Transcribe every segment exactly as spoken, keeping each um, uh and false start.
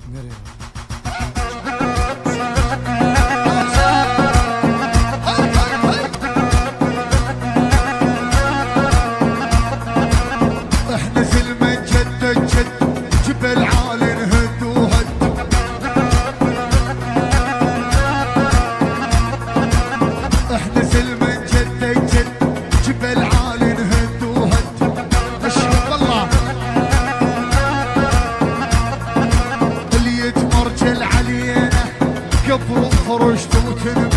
احنا زلمة جد جد جبل عالي نهد وهد. احنا زلمة جد جد جبل عالي نهد وهد. اشهد والله اللي يتمرجل علينا قبر فرشت وتنمد.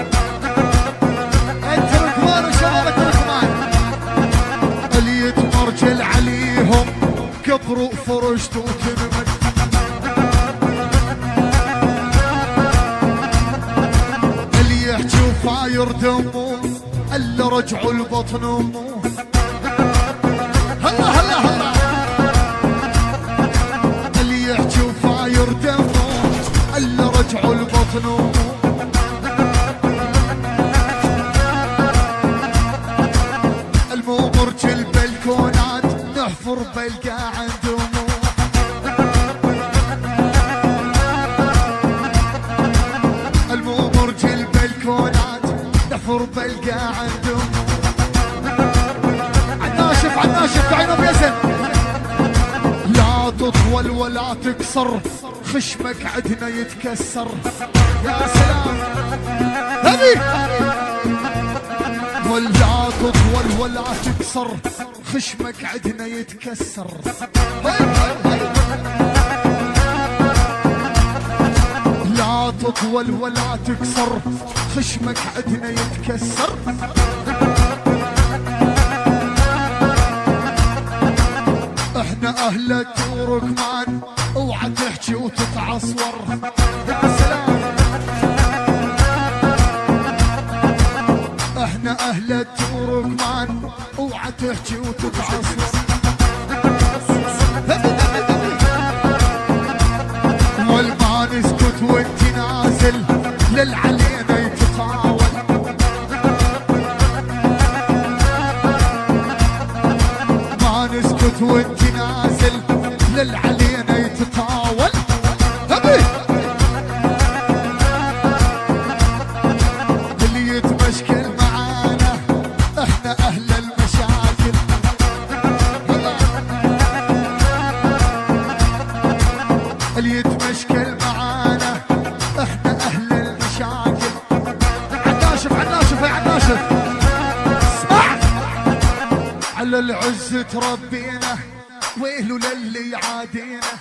انت ركمان وشبابك ركمان اللي يتمرجل عليهم قبر فرشت وتنمد. اللي يحجي وفاير دمه الا رجعوا البطن امه. هلا هلا هلا اللي يحجي وفاير دمه الا رجعوا البطن امه. المومرج البلكونات نحفر بلقى عندهم. المومرج البلكونات نحفر بلقى عندهم. عناشف عناشف بعينه بيزن. لا تطول ولا تكسر خشمك عدنا يتكسر. يا سلام هبي ولا تطول ولا تكسر خشمك عدنا يتكسر. لا تطول ولا تكسر خشمك عدنا يتكسر. احنا اهل التركمان اوعى تحكي وتتعصور. يا سلام احنا اهل التركمان اوعى تحكي وتتعصور. والما نسكت وانت نازل للعلينا يتطاول. ما نسكت وانت نازل للعلينا يتطاول. هبي اللي يتمشكل معانا احنا اهل المشاكل. اللي يتمشكل معانا احنا اهل المشاكل. عناشف عناشف يا عناشف اسمع. على العز تربينا ويلو للي يعادينا.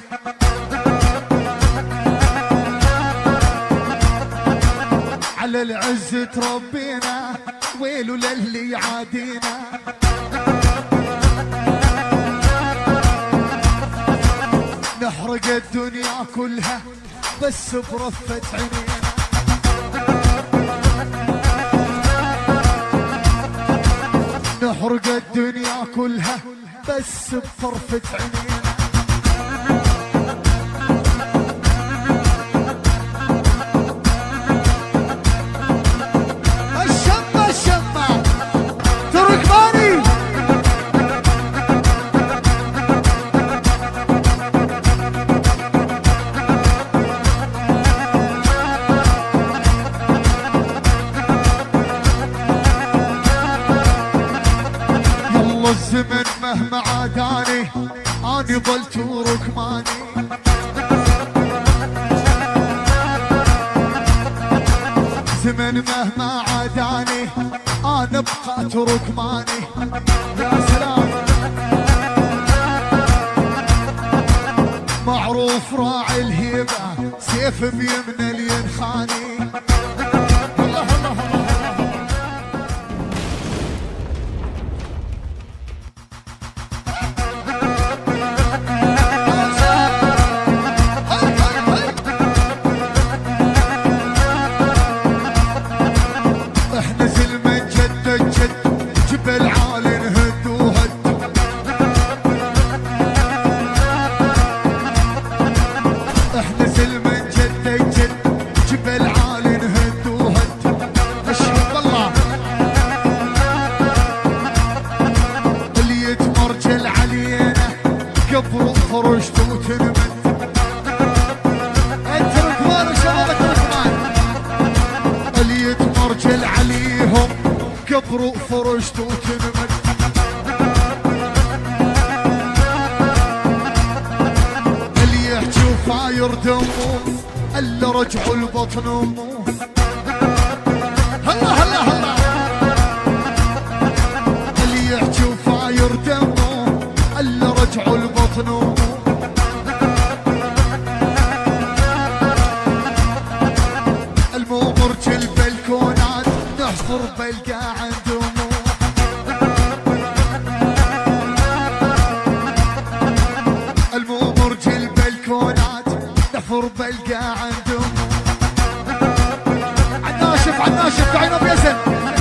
على العز تربينا ويلو للي يعادينا. نحرق الدنيا كلها بس برفة عينينا. نحرق الدنيا كلها بس بطرفة عينينا. الشمة الشمة تركماني. يلا الزمن مهما عاداني اني ظلت ركماني. زمن مهما عاداني انا بقيت ركماني. يا سلام معروف راعي الهيبة سيف بيمنى الينخاني. الله الله الله احنا زلمة جد جد جبل عالي نهد وهد. احنا زلمة جد جد جبل عالي نهد تكبر فرشت وتنمد اللي يحجي فاير دمه الا رجعوا البطن امه هلا هلا هلا اللي يحجي فاير دمه الا رجعوا البطن امه المومرج البلكونات نحفر بلقى عندهم المومرج البلكونات نحفر بلقى عندهم عناشف عناشف تعينه بيزن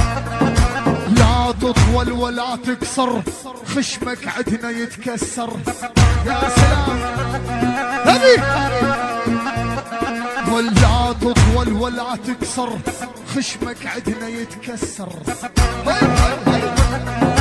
لا تطول ولا تكسر خشمك عدنا يتكسر يا سلام هذي ولا تطول ولا تكسر خشمك عدنا يتكسر هاي هاي هاي